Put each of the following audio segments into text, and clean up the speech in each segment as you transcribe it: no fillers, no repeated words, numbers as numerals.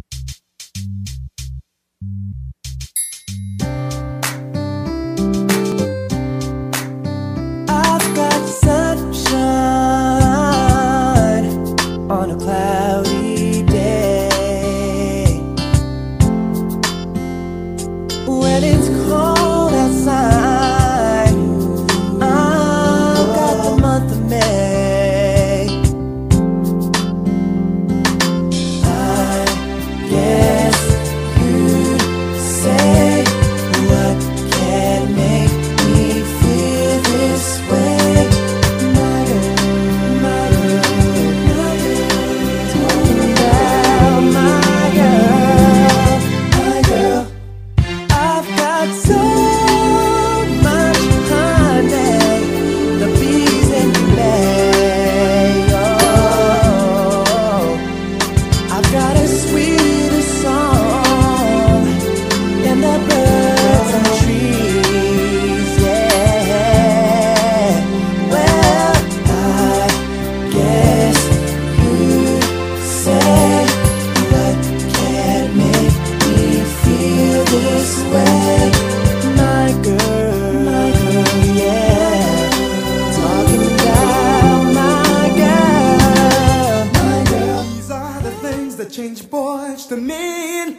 I've got sunshine on a cloudy day. When it's cold outside, I've got the month of May. I guess you'd say, what can make me feel this way? My girl, my girl, my girl, talking about my girl, my girl. I've got so much honey, the bees in May. Oh, I've got a sweeter song than the birds and trees. Yeah. Well, I guess you'd say, what can make me feel this way? My girl, yeah. Talking about my girl, my girl. These are the things that change boys to men.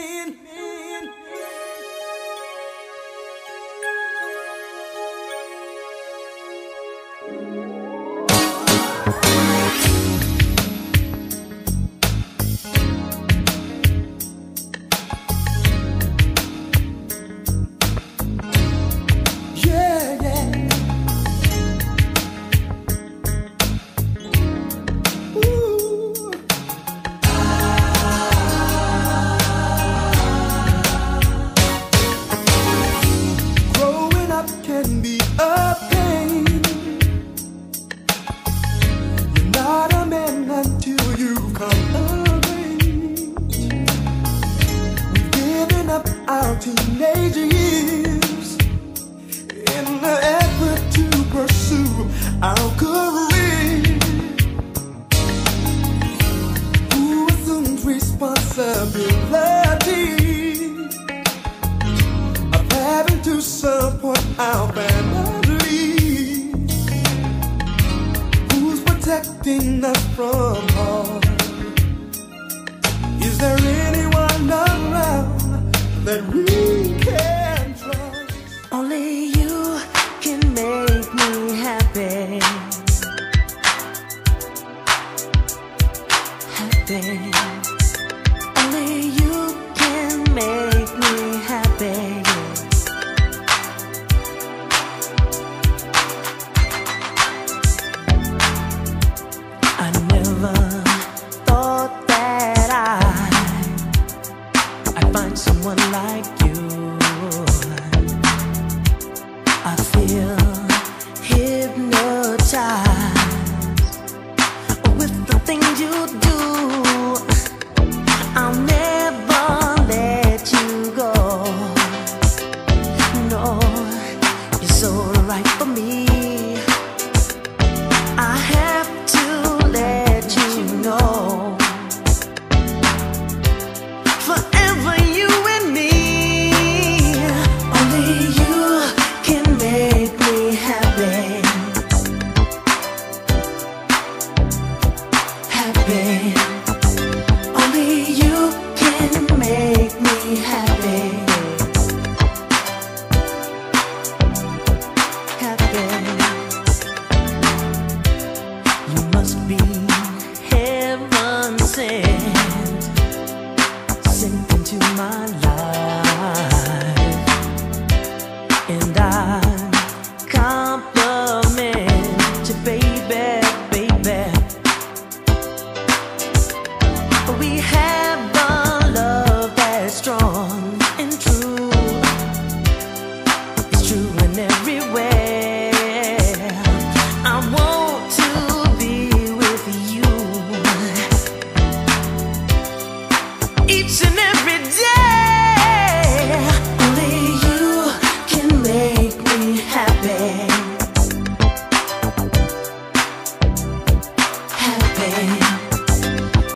Yeah, yeah. Ooh. Growing up can be a pain. You're not a man until you come of age. We've given up our teenage years in the effort to pursue our career. Who assumes responsibility of having to support our family? Who's protecting us from harm? Is there anyone around that we can trust? Only you can make me happy. Happy. Only you can make me happy. I never thought that I'd find someone like you. I feel hypnotized with the things you do. I'll never let you go. No, you're so right for me. I have to let you know, forever you and me. Only you can make me happy. Happy. Only you can make me happy. Happy. You must be heaven sent, sent into my life. And I compliment you, baby, baby. We have a love that's strong and true. It's true in every way. I want to be with you each and every day. Only you can make me happy. Happy.